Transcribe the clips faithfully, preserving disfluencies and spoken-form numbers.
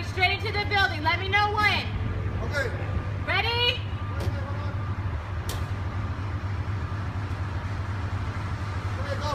going straight into the building. Let me know when. Okay. Ready? Okay, go.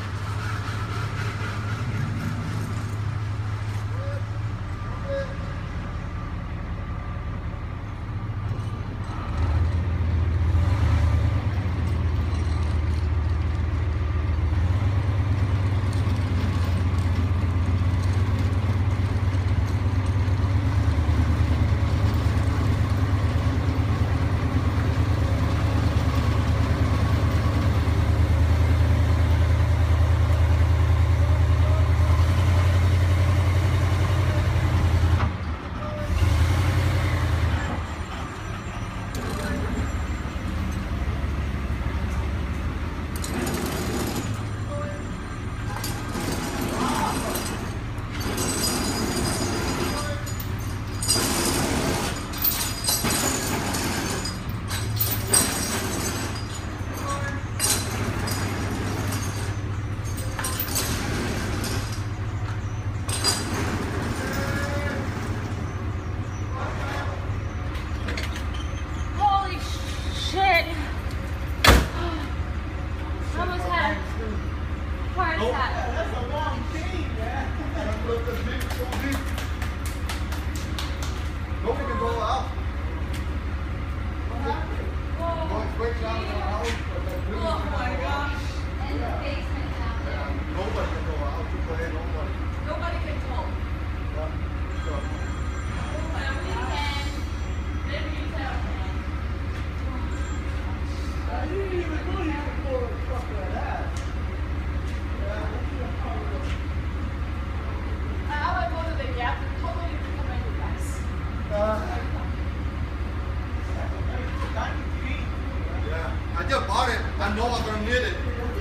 I just bought it. I know I'm gonna need it.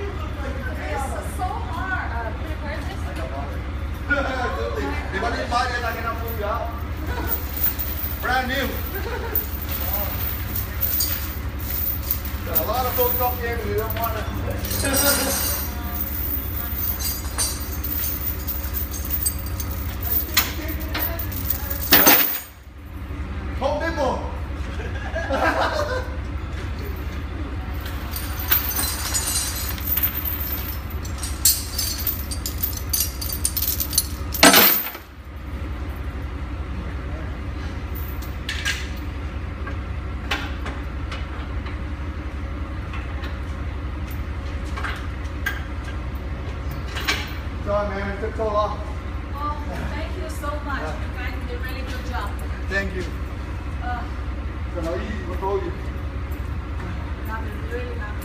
It's so hard. Uh, can I purchase? If I didn't buy it, I cannot pull you out. Brand new. A lot of folks up here who don't want to. Sorry, man, it took so long. Oh, thank you so much. Yeah. You guys did a really good job. Thank you. Uh, So how easy we told you. that was really nice.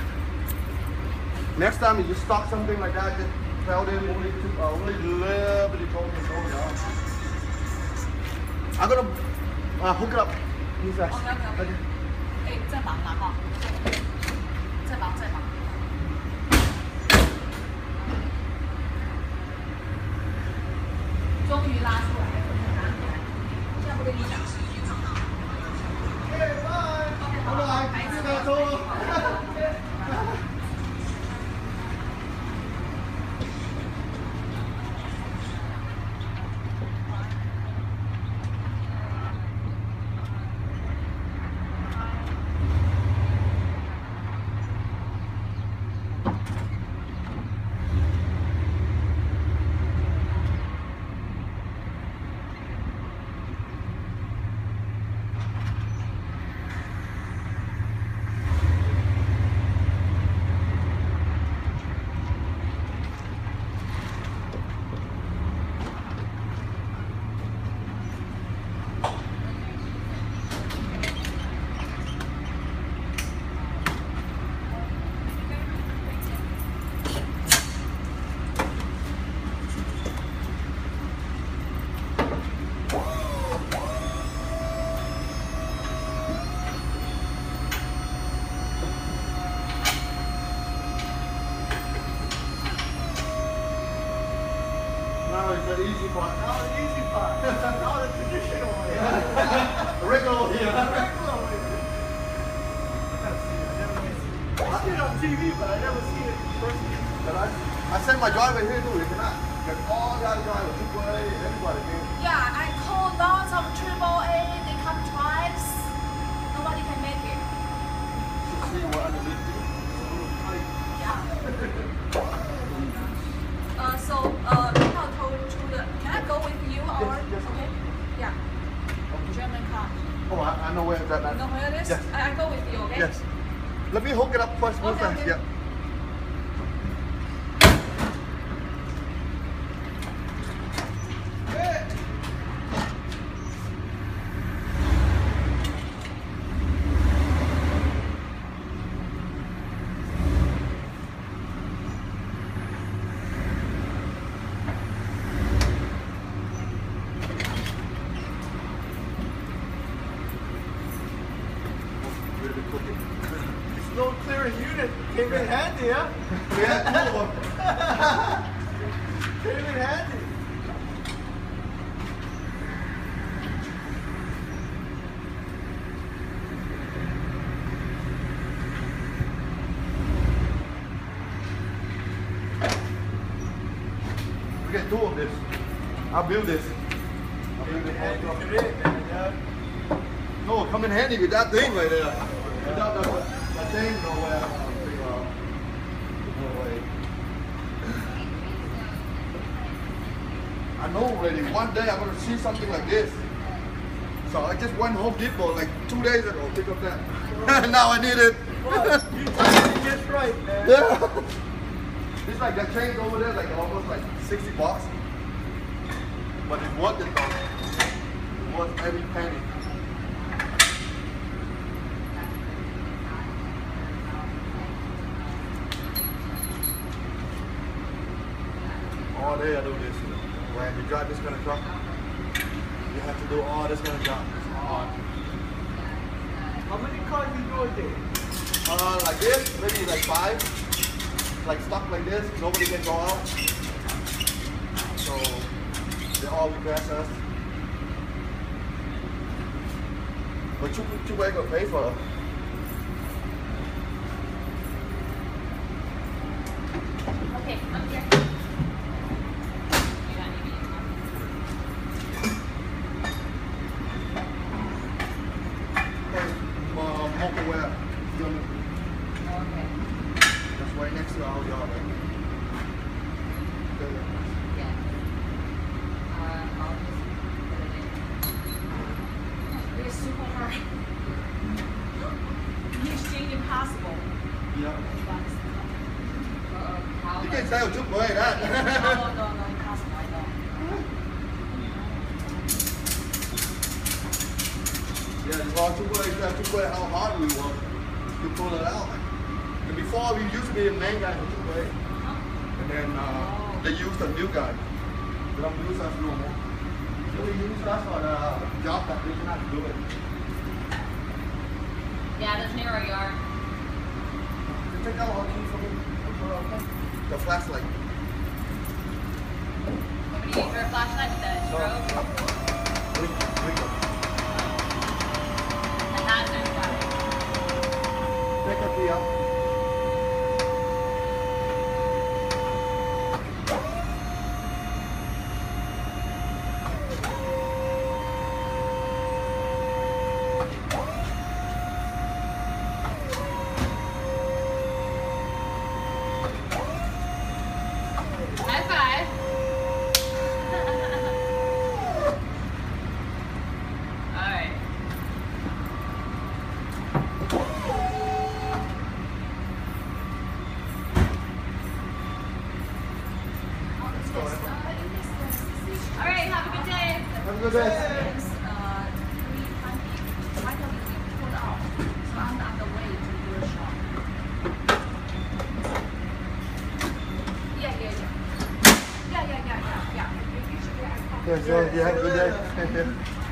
Next time you just stock something like that, just tell them only to uh, only Liberty told me to go down. I'm gonna uh, hook it up. Inside. Okay, okay. Okay. 哎，在忙啦哈，在忙在忙。终于拉出来了，这样不跟你讲。 Okay, bye. Bye bye. 白痴再走。Now it's the easy part. Now the easy part. Now the traditional way. The regular way. The regular way. I've seen it on T V, but I never seen it in person. But I, I sent my driver here too. They cannot. Like all the other drivers, everybody, everybody. Yeah, I called lots of triple A, they come twice. Nobody can make it. See what underneath it. Yeah. Uh, so, uh, Rita told to the, can I go with you or? Yes, yes. Okay. Yeah. German car. Oh, I, I know where it's at now. You know where it is? Yes. I, I go with you, okay? Yes. Let me hook it up first. Real Okay, fast. okay. Yeah. Slow clearing unit came in handy, huh? Yeah, two of them. Came in handy. We get two of this. I'll build this. I'll build it Handy all today, man. Yeah. No, come in handy with that thing right there. Without the, the thing, no way. No way. I know already. One day I'm gonna see something like this. So I just went Home Depot like two days ago, pick up that. Now I need it. Well, you timed it just right, man. Yeah. It's like that chain over there, like almost like sixty bucks. But it's worth it though. It's worth every penny. All day I do this, you know. When you drive this kind of truck, you have to do all this kind of job. It's hard. How many cars you do a day? Uh, like this, maybe like five. Like stuck like this, nobody can go out. So they all request us. But you you ain't gonna pay for it. Okay, I'm here. You got any meat? Uh, Motorware. Okay. That's right next to our yard. Right? Yeah. Uh, I'll just put it in. It's super hard. The exchange impossible. Yeah. Uh, how You much? can't sell two way that. No, no, no, no, impossible, I know. Yeah, you are two way, you have two way how hard we work to pull it out. And before we used to be a main guy for two way. And then uh, they used a new guy. They don't use us no more. They use us for the job that we cannot do it. Yeah, that's near our yard. You take out our key from me. The flashlight. Want me to use your flashlight with that strobe? Blink, blink it. And that's it. Take a key out. High five. Alright. Alright, have a good day. Have a good day. It's uh, three twenty. I can be pulled out. So I'm on the way to your shop. Yeah, yeah, yeah. Yeah, yeah, yeah, yeah, yeah. You should be. Yes, yes, you have a good day.